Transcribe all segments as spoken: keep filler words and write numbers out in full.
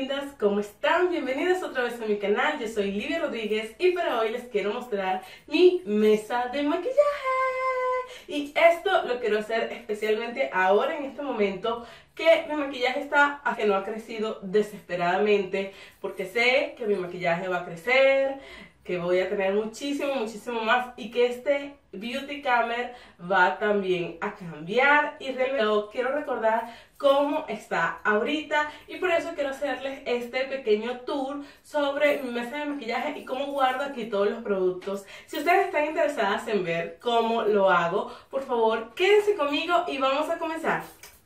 lindas, ¿cómo están? Bienvenidas otra vez a mi canal. Yo soy Livia Rodríguez y para hoy les quiero mostrar mi mesa de maquillaje. Y esto lo quiero hacer especialmente ahora en este momento que mi maquillaje está a que no ha crecido desesperadamente, porque sé que mi maquillaje va a crecer, que voy a tener muchísimo, muchísimo más y que este Beauty Camera va también a cambiar y realmente quiero recordar cómo está ahorita y por eso quiero hacerles este pequeño tour sobre mi mesa de maquillaje y cómo guardo aquí todos los productos. Si ustedes están interesadas en ver cómo lo hago, por favor quédense conmigo y vamos a comenzar.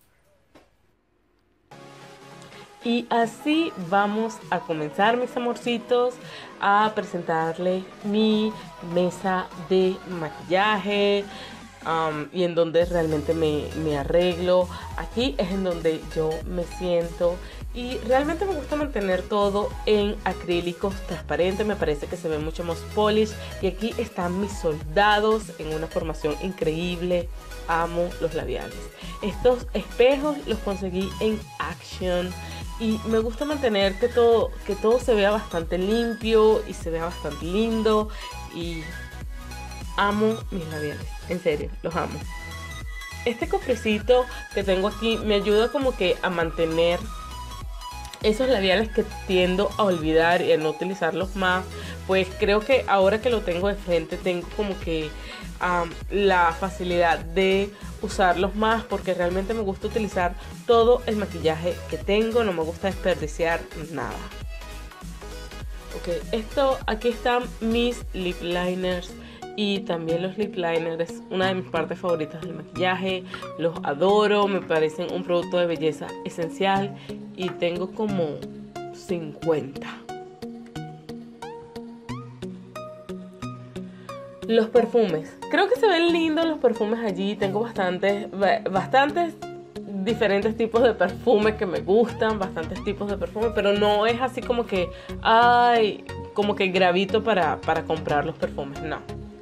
Y así vamos a comenzar, mis amorcitos, a presentarles mi mesa de maquillaje um, y en donde realmente me, me arreglo. Aquí es en donde yo me siento y realmente me gusta mantener todo en acrílicos transparentes. Me parece que se ve mucho más polish. Y aquí están mis soldados en una formación increíble. Amo los labiales. Estos espejos los conseguí en Action. Y me gusta mantener que todo, que todo se vea bastante limpio y se vea bastante lindo. Y amo mis labiales, en serio, los amo. Este cofrecito que tengo aquí me ayuda como que a mantener esos labiales que tiendo a olvidar y a no utilizarlos más. Pues creo que ahora que lo tengo de frente tengo como que um, la facilidad de usarlos más, porque realmente me gusta utilizar todo el maquillaje que tengo, no me gusta desperdiciar nada. Ok, esto, aquí están mis lip liners y también los lip liners es una de mis partes favoritas del maquillaje. Los adoro, me parecen un producto de belleza esencial y tengo como cincuenta. Los perfumes, creo que se ven lindos los perfumes allí. Tengo bastantes, bastantes diferentes tipos de perfumes que me gustan, bastantes tipos de perfumes, pero no es así como que, ay, como que gravito para, para comprar los perfumes, no.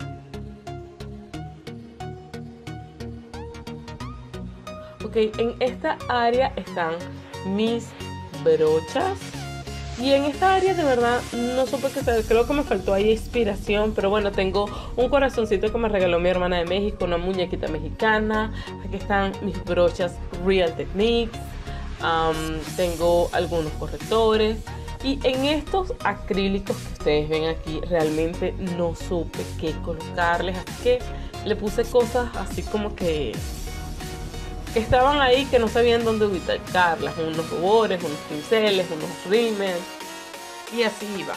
Ok, en esta área están mis brochas. Y en esta área de verdad no supe qué hacer, creo que me faltó ahí inspiración, pero bueno, tengo un corazoncito que me regaló mi hermana de México, una muñequita mexicana. Aquí están mis brochas Real Techniques, um, tengo algunos correctores y en estos acrílicos que ustedes ven aquí realmente no supe qué colocarles, así que le puse cosas así como que... que estaban ahí que no sabían dónde ubicarlas, unos rubores, unos pinceles, unos rímels y así iba.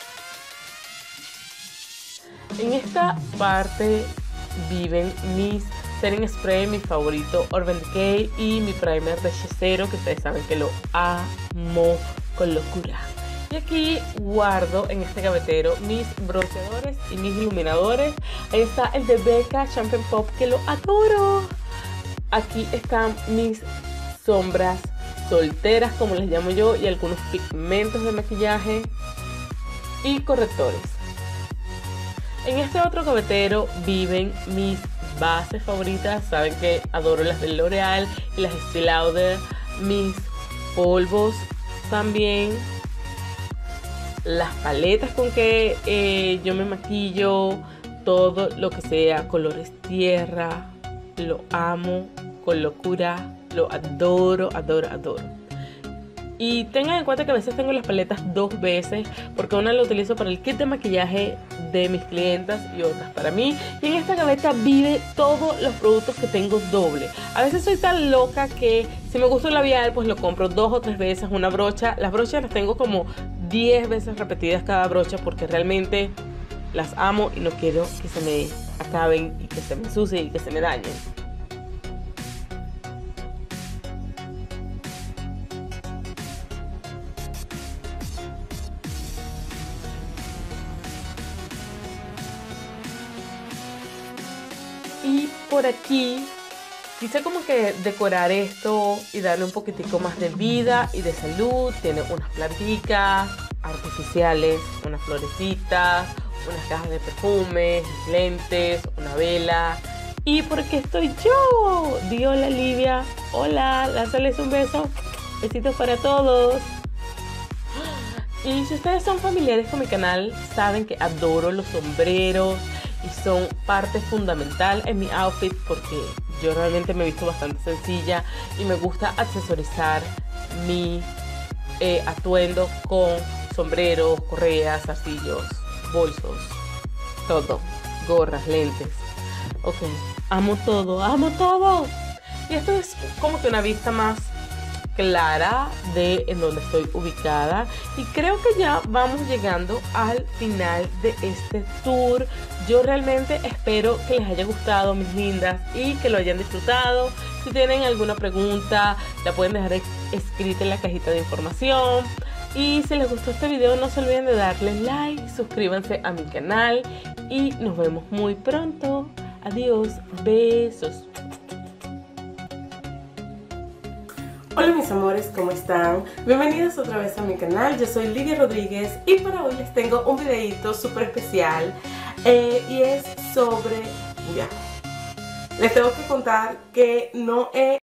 En esta parte viven mis setting spray, mi favorito Urban Decay y mi primer de Shiseido, que ustedes saben que lo amo con locura. Y aquí guardo en este gavetero mis bronceadores y mis iluminadores. Ahí está el de Becca Champagne Pop, que lo adoro. Aquí están mis sombras solteras, como les llamo yo, y algunos pigmentos de maquillaje y correctores. En este otro gavetero viven mis bases favoritas. Saben que adoro las de L'Oreal y las Estée Lauder. Mis polvos también. Las paletas con que eh, yo me maquillo. Todo lo que sea colores tierra. Lo amo con locura, lo adoro, adoro, adoro. Y tengan en cuenta que a veces tengo las paletas dos veces, porque una la utilizo para el kit de maquillaje de mis clientas y otras para mí. Y en esta gaveta vive todos los productos que tengo doble. A veces soy tan loca que si me gusta un labial, pues lo compro dos o tres veces. Una brocha, las brochas las tengo como diez veces repetidas cada brocha, porque realmente las amo y no quiero que se me acaben y que se me ensucien y que se me dañen. Y por aquí quise como que decorar esto y darle un poquitico más de vida y de salud. Tiene unas plantitas artificiales, unas florecitas, unas cajas de perfumes, lentes, una vela. ¿Y por qué estoy yo? Di hola, Livia. Hola, lánzales un beso. Besitos para todos. Y si ustedes son familiares con mi canal, saben que adoro los sombreros y son parte fundamental en mi outfit porque yo realmente me he visto bastante sencilla y me gusta accesorizar mi eh, atuendo con sombreros, correas, zarcillos, bolsos, todo, gorras, lentes. Ok, amo todo, amo todo. Y esto es como que una vista más clara de en donde estoy ubicada y creo que ya vamos llegando al final de este tour. Yo realmente espero que les haya gustado, mis lindas, y que lo hayan disfrutado. Si tienen alguna pregunta la pueden dejar escrita en la cajita de información, y si les gustó este video no se olviden de darle like, suscríbanse a mi canal y nos vemos muy pronto. Adiós, besos. Hola mis amores, ¿cómo están? Bienvenidos otra vez a mi canal. Yo soy Lidia Rodríguez y para hoy les tengo un videito súper especial eh, y es sobre... Ya, les tengo que contar que no he